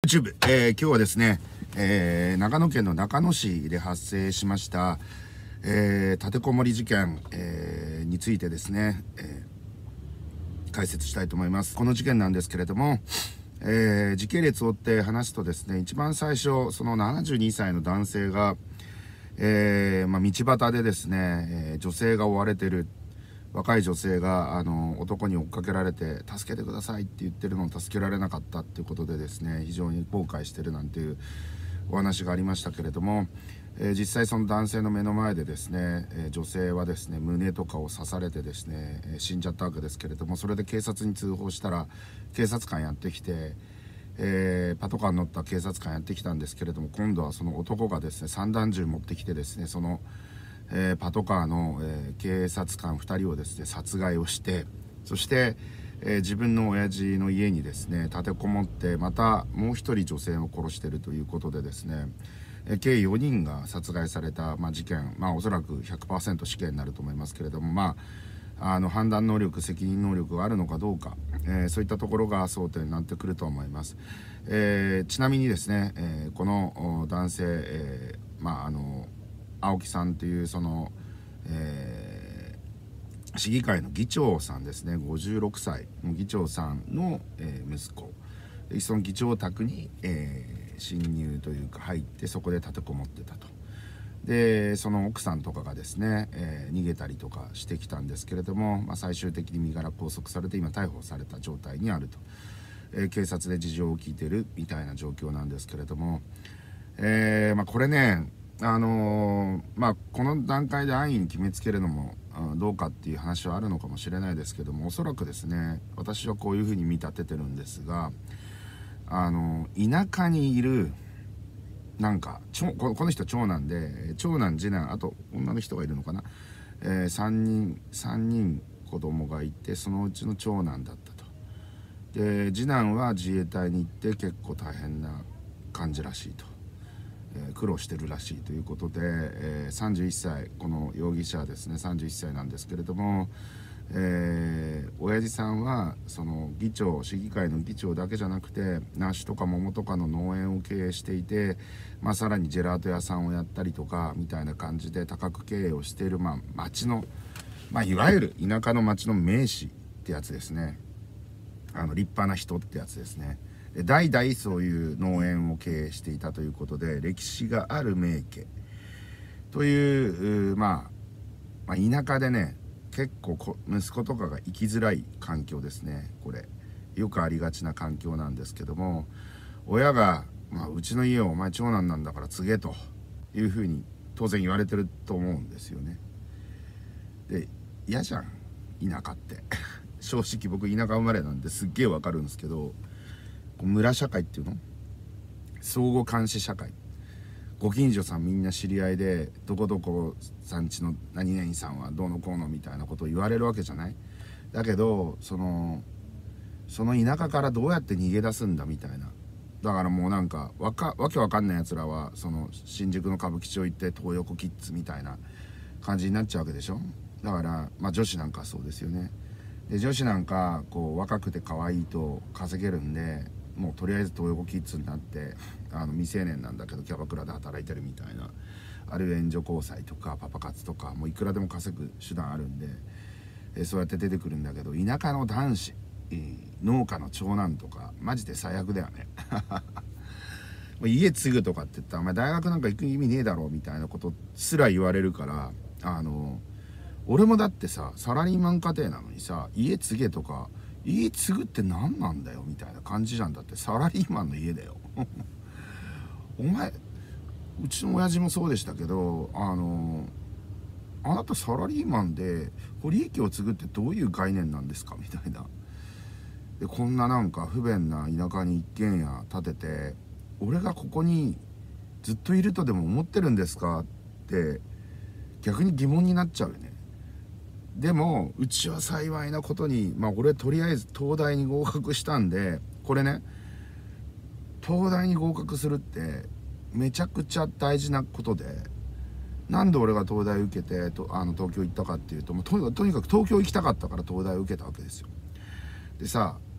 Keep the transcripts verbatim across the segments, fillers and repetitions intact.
YouTube、えー、今日はですね、えー、長野県の中野市で発生しました、えー、立てこもり事件、えー、についてですね、えー、解説したいと思います。この事件なんですけれども、えー、時系列を追って話すとですね、一番最初そのななじゅうにさいの男性が、えーまあ、道端でですね、えー、女性が追われてる、若い女性があの男に追っかけられて助けてくださいって言ってるのを助けられなかったっていうことでですね、非常に後悔してるなんていうお話がありましたけれども、えー、実際その男性の目の前でですね、えー、女性はですね胸とかを刺されてですね、えー、死んじゃったわけですけれども、それで警察に通報したら警察官やってきて、えー、パトカーに乗った警察官やってきたんですけれども、今度はその男がですね散弾銃持ってきてですね、そのえー、パトカーの、えー、警察官ふたりをですね殺害をして、そして、えー、自分の親父の家にですね立てこもって、またもう一人女性を殺しているということでですね、えー、計よにんが殺害された、まあ、事件、まあおそらく ひゃくパーセント 死刑になると思いますけれども、まああの判断能力、責任能力があるのかどうか、えー、そういったところが争点になってくると思います。えー、ちなみにですね、えー、この男性、えー、まああの青木さんというその、えー、市議会の議長さんですね、ごじゅうろくさいの議長さんの、えー、息子、その議長宅に、えー、侵入というか入って、そこで立てこもってたと。でその奥さんとかがですね、えー、逃げたりとかしてきたんですけれども、まあ、最終的に身柄拘束されて今逮捕された状態にあると、えー、警察で事情を聞いてるみたいな状況なんですけれども、えーまあ、これねあのー、まあこの段階で安易に決めつけるのもどうかっていう話はあるのかもしれないですけども、おそらくですね、私はこういうふうに見立ててるんですが、あの田舎にいるなんかこの人長男で、長男次男あと女の人がいるのかな、えー、さんにんさんにん子供がいて、そのうちの長男だったと。で次男は自衛隊に行って結構大変な感じらしいと、えー、苦労してるらしいということで、えー、さんじゅういっさい、この容疑者はですねさんじゅういっさいなんですけれども、えー、親父さんはその議長、市議会の議長だけじゃなくて梨とか桃とかの農園を経営していて、まあ、さらにジェラート屋さんをやったりとかみたいな感じで多角経営をしている、まあ、町の、まあ、いわゆる田舎の町の名士ってやつですね。あの立派な人ってやつですね。で代々そういう農園を経営していたということで、歴史がある名家という、まあ、まあ田舎でね結構息子とかが生きづらい環境ですね。これよくありがちな環境なんですけども、親が、まあ、うちの家をお前長男なんだから継げというふうに当然言われてると思うんですよね。で嫌じゃん田舎って正直僕田舎生まれなんですっげえわかるんですけど、村社会っていうの、相互監視社会、ご近所さんみんな知り合いで、どこどこさんちの何々さんはどうのこうのみたいなことを言われるわけじゃない。だけどそのその田舎からどうやって逃げ出すんだみたいな。だからもうなんかわかわけわかんないやつらはその新宿の歌舞伎町行って東横キッズみたいな感じになっちゃうわけでしょ。だからまあ女子なんかそうですよね。で女子なんかこう若くて可愛いと稼げるんで、もうとりあえず東横キッズになってあの未成年なんだけどキャバクラで働いてるみたいな、あるいは援助交際とかパパ活とか、もういくらでも稼ぐ手段あるんで、えそうやって出てくるんだけど、田舎の男子、えー、農家の長男とかマジで最悪だよね家継ぐとかって言ったらお前大学なんか行く意味ねえだろみたいなことすら言われるから、あの俺もだってさサラリーマン家庭なのにさ、家継げとか家継ぐって何なんだよみたいな感じじゃん。だってサラリーマンの家だよお前、うちの親父もそうでしたけど、あのあなたサラリーマンで利益を継ぐってどういう概念なんですかみたいな。でこんななんか不便な田舎に一軒家建てて俺がここにずっといるとでも思ってるんですかって逆に疑問になっちゃうよね。でもうちは幸いなことに、まあ俺とりあえず東大に合格したんで、これね東大に合格するってめちゃくちゃ大事なことで、なんで俺が東大受けてとあの東京行ったかっていうと、もうとにかくとにかく東京行きたかったから東大を受けたわけですよ。でさ、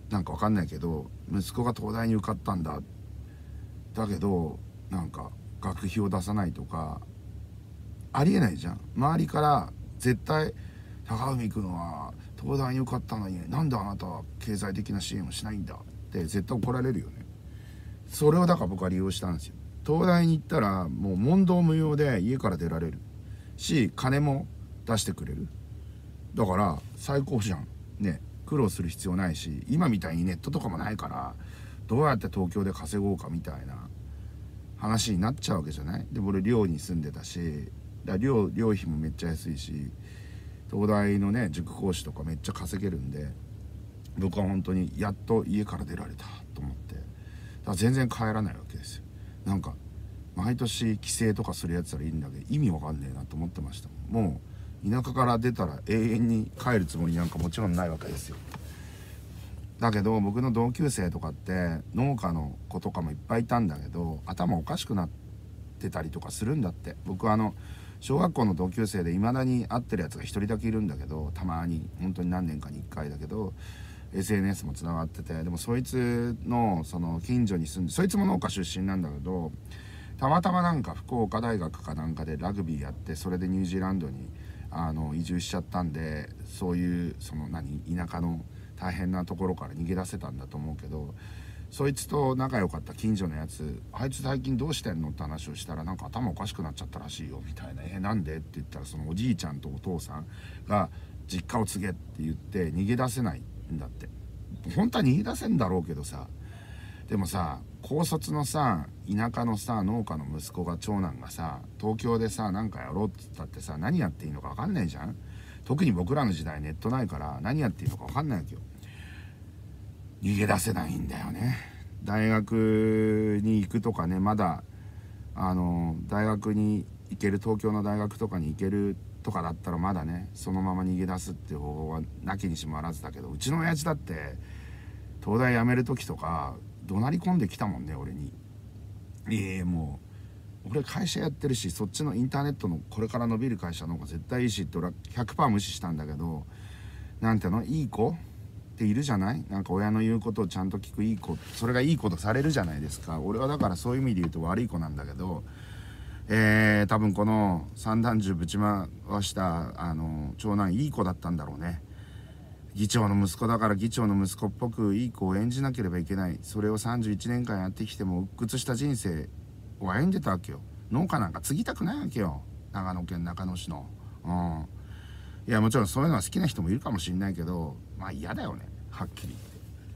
なんかわかんないけど息子が東大に受かったんだ、だけどなんか学費を出さないとかありえないじゃん。周りから絶対高海君は東大に受かったのになんであなたは経済的な支援をしないんだって絶対怒られるよね。それをだから僕は利用したんですよ。東大に行ったらもう問答無用で家から出られるし金も出してくれる。だから最高じゃんね。苦労する必要ないし、今みたいにネットとかもないからどうやって東京で稼ごうかみたいな話になっちゃうわけじゃない。で俺寮に住んでたし、だ寮寮費もめっちゃ安いし、東大のね塾講師とかめっちゃ稼げるんで、僕は本当にやっと家から出られたと思って、だから全然帰らないわけですよ。なんか毎年帰省とかするやつらいるんだけど意味わかんねえなと思ってました。もう田舎から出たら永遠に帰るつもりなんかもちろんないわけですよ。だけど僕の同級生とかって農家の子とかもいっぱいいたんだけど頭おかしくなってたりとかするんだって。僕はあの小学校の同級生でいまだに会ってるやつが一人だけいるんだけど、たまに本当に何年かにいっかいだけど エスエヌエス もつながってて、でもそいつのその近所に住んで、そいつも農家出身なんだけど、たまたまなんか福岡大学かなんかでラグビーやって、それでニュージーランドにあの移住しちゃったんで、そういうその何田舎の大変なところから逃げ出せたんだと思うけど、そいつと仲良かった近所のやつ、あいつ最近どうしてんのって話をしたら、なんか頭おかしくなっちゃったらしいよみたいな。えなんでって言ったら、そのおじいちゃんとお父さんが実家を継げって言って逃げ出せないんだって。本当は逃げ出せんだろうけどさ、でもさ高卒のさ田舎のさ農家の息子が長男がさ東京でさなんかやろうって言ったってさ何やっていいのか分かんないじゃん。特に僕らの時代ネットないから何やっていいのか分かんないわけよ。逃げ出せないんだよね。大学に行くとかね、まだあの大学に行ける、東京の大学とかに行けるとかだったらまだねそのまま逃げ出すっていう方法はなきにしもあらずだけど、うちの親父だって東大辞める時とか怒鳴り込んできたもんね俺に。いやもう俺会社やってるし、そっちのインターネットのこれから伸びる会社の方が絶対いいしって俺は ひゃくパーセント 無視したんだけど、なんていうのいい子っているじゃない。なんか親の言うことをちゃんと聞くいい子、それがいい子とされるじゃないですか。俺はだからそういう意味で言うと悪い子なんだけど、えー、多分この散弾銃ぶち回したあの長男いい子だったんだろうね。議長の息子だから議長の息子っぽくいい子を演じなければいけない。それをさんじゅういちねんかんやってきても鬱屈した人生を歩んでたわけよ。農家なんか継ぎたくないわけよ、長野県中野市の。うんいやもちろんそういうのは好きな人もいるかもしれないけど、まあ嫌だよねはっきり言って。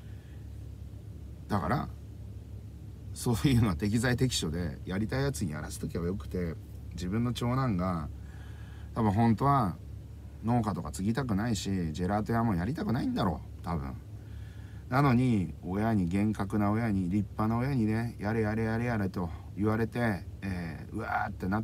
だからそういうのは適材適所でやりたいやつにやらせとけばよくて、自分の長男が多分本当は農家とか継ぎたくないしジェラート屋もやりたくないんだろう多分。なのに親に、厳格な親に、立派な親にねやれやれやれやれと言われて、えー、うわーってなって、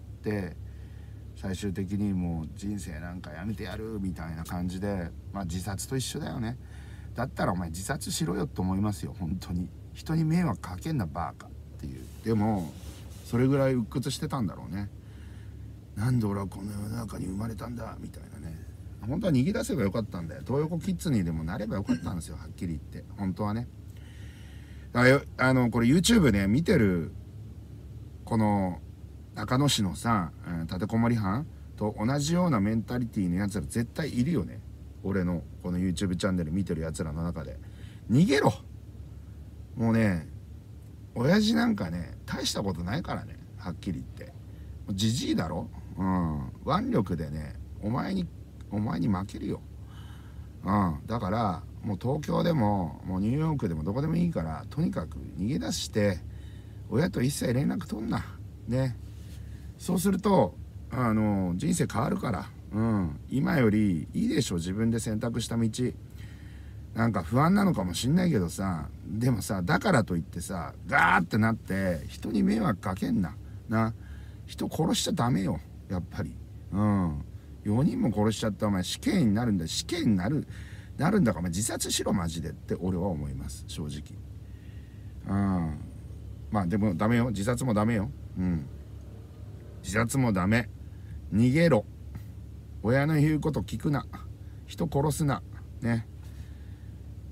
最終的にもう人生なんかやめてやるみたいな感じで、まあ自殺と一緒だよね。だったらお前自殺しろよと思いますよ本当に。人に迷惑かけんなバーカっていう。でもそれぐらい鬱屈してたんだろうね。なんで俺はこの世の中に生まれたんだみたいなね。本当は逃げ出せばよかったんだよ。東横キッズにでもなればよかったんですよはっきり言って本当はね。だからあのこれ YouTube ね見てるこの中野市のさ立てこもり犯と同じようなメンタリティーのやつら絶対いるよね。俺のこの YouTube チャンネル見てるやつらの中で。逃げろ。もうね親父なんかね大したことないからねはっきり言って。じじいだろ。うん腕力でねお前にお前に負けるよ。うんだからもう東京でももうニューヨークでもどこでもいいからとにかく逃げ出して親と一切連絡取んなね。そうするとあの人生変わるから。うん今よりいいでしょ自分で選択した道。なんか不安なのかもしんないけどさ、でもさだからといってさガーってなって人に迷惑かけんなな。人殺しちゃダメよやっぱり。うんよにんも殺しちゃったお前死刑になるんだ。死刑になるなるんだからお前自殺しろマジでって俺は思います正直。うんまあでもダメよ自殺もダメよ。うん自殺もダメ。逃げろ。親の言うこと聞くな。人殺すなね。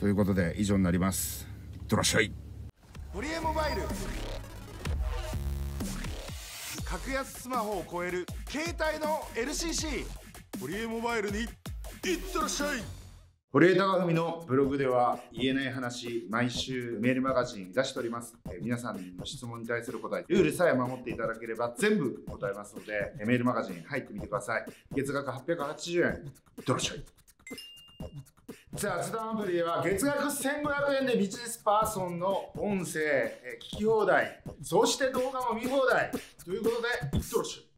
ということで以上になります。いってらっしゃい。 堀江モバイル、格安スマホを超える携帯の エルシーシー、 堀江モバイルにいってらっしゃい。 堀江貴文のブログでは言えない話、毎週メールマガジン出しております。えー皆さんの質問に対する答え、ルールさえ守っていただければ全部答えますので、えーメールマガジン入ってみてください。月額はっぴゃくはちじゅうえん。いってらっしゃい。雑談アプリでは月額せんごひゃくえんでビジネスパーソンの音声、えー聞き放題、そして動画も見放題ということで、いってらっしゃい。